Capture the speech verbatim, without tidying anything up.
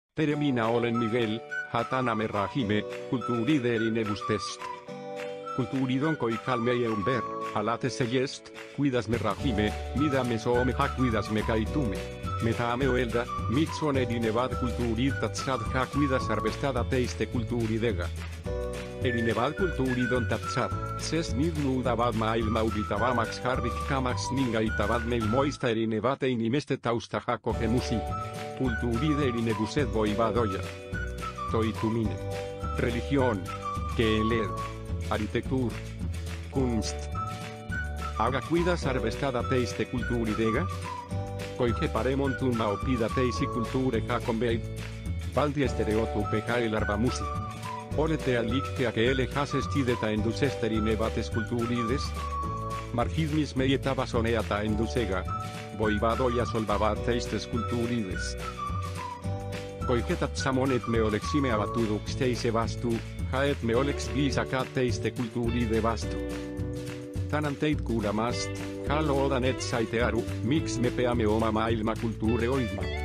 tere, mina olen Miguel, Hataname Rahime, kultuuride erinevustest. Kultuurid on kõik meie ümber, alates sellest, kuidas me räägime, mida me soome ja kuidas me käitume. Me tahame öelda, miks on erinevad kultuurid tähtsad ja kuidas arvestada teiste kultuuridega. Erinevad kultuurid on tähtsad, sest need muudavad maailma huvitavamaks ja rikkamaks ning aitavad meil mõista erinevate inimeste tausta ja kogemusi. Kultuuride erinevused võivad olla toitumine, religioon, keeled, arhitektuur, kunst. Aga kuidas arvestada teiste kultuuridega? Kõige parem on tundma õppida teisi kultuure ja kombeid. Valdi stereotüüpe ja eelarvamusi. Olete allikja keele ja sestideta endusest erinevates kultuurides? Marxismisme ja tabasonea endusega võivad olla solvavad teistes kultuurides. Kõige tähtsam on, et me oleksime avatud üksteise vastu, ja et me oleks viisakad teiste kultuuride vastu. Tänan teid kuulamast, ja loodan, et saite aru, miks me peame oma maailma kultuure hoidma.